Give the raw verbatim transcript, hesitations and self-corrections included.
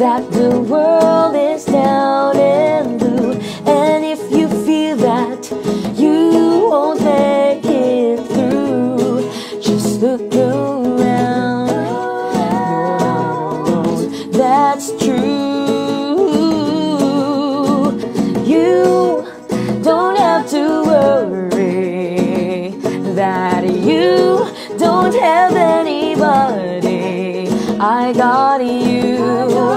that the world is down and blue. And if you feel that you won't make it through, just look around. You're not alone, that's true. You don't have to worry that you don't have anybody. I got you.